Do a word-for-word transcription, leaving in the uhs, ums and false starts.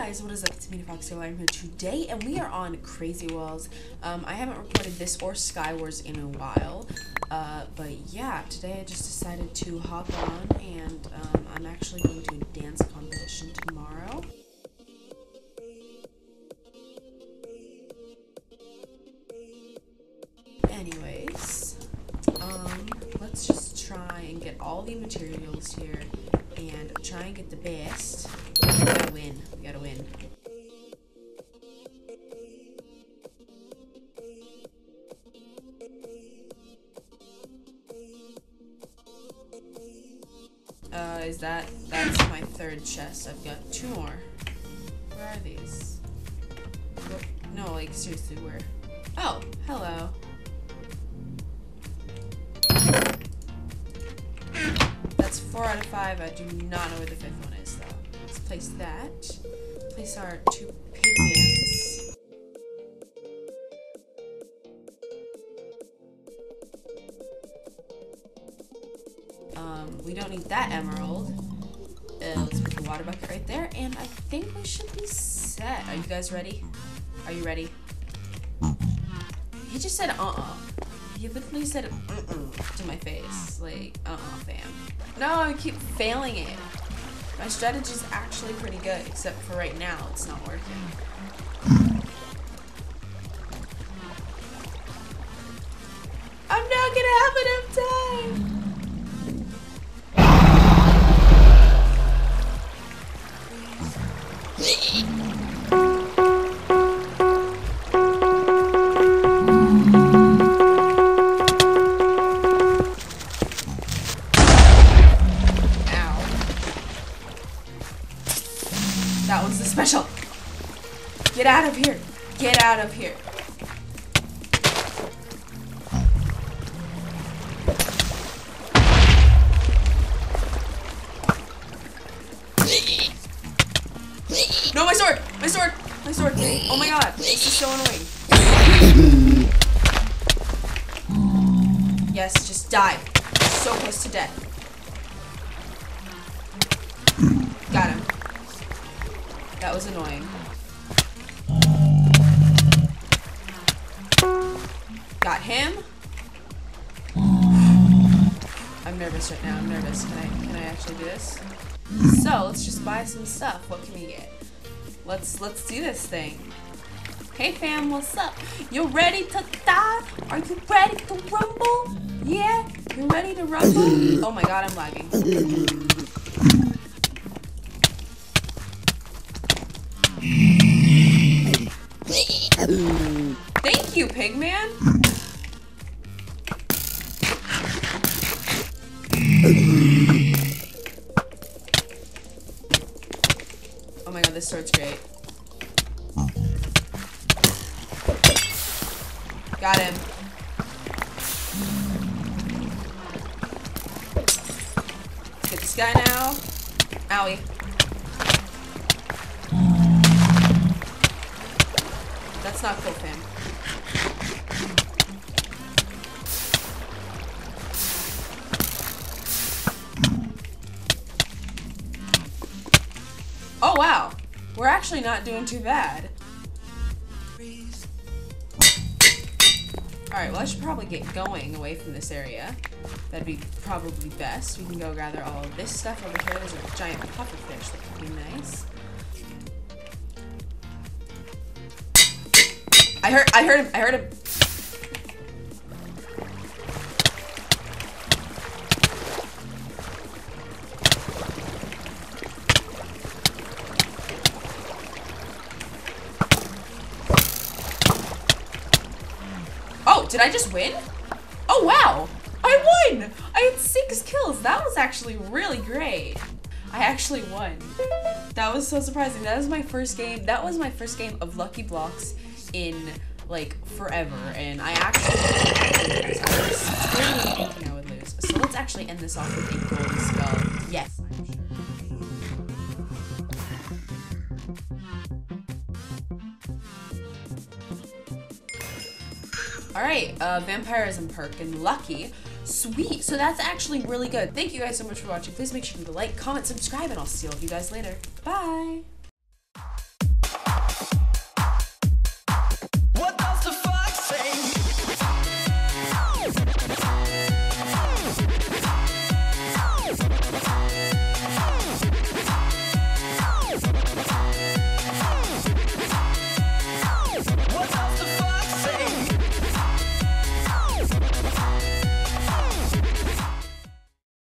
guys, what is up? It's me, Foxy. I'm here today, and we are on Crazy Walls. Um, I haven't recorded this or Skywars in a while, uh, but yeah, today I just decided to hop on, and um, I'm actually going to a dance competition tomorrow. Anyways, um, let's just try and get all the materials here and try and get the best. We gotta win. We gotta win. Uh, is that, that's my third chest. I've got two more. Where are these? No, like, seriously, where? Oh, hello. That's four out of five. I do not know where the fifth one is, though. Let's place that. Place our two pigmans. Um, we don't need that emerald. Uh, let's put the water bucket right there, and I think we should be set. Are you guys ready? Are you ready? He just said uh-uh. He literally said uh-uh to my face. Like, uh-uh, fam. No, I keep failing it. My strategy's actually pretty good, except for right now, it's not working. I'm not gonna have enough time! That was the special. Get out of here. Get out of here. No, my sword! My sword! My sword! Oh my god. This is so annoying. Yes, just die. So close to death. Got him. That was annoying. Got him. I'm nervous right now. I'm nervous. Can I can I actually do this? So let's just buy some stuff. What can we get? Let's let's do this thing. Hey fam, what's up? You ready to die? Are you ready to rumble? Yeah? You ready to rumble? Oh my god, I'm lagging. Thank you, Pigman. Oh my god, this sword's great. Got him. Get this guy now. Owie. That's not cool, fam. Oh wow, we're actually not doing too bad. Alright, well I should probably get going away from this area. That'd be probably best. We can go gather all of this stuff over here. There's a giant pufferfish that could be nice. I heard I heard him, I heard him. Oh, did I just win? Oh wow! I won! I had six kills. That was actually really great. I actually won. That was so surprising. That was my first game. That was my first game of Lucky Blocks in like forever, and I actually I was really thinking I would lose. So let's actually end this off with a golden skull. Yes, I'm sure. Alright, uh, Vampirism perk and Lucky. Sweet, so that's actually really good. Thank you guys so much for watching. Please make sure to like, comment, subscribe, and I'll see all of you guys later. Bye!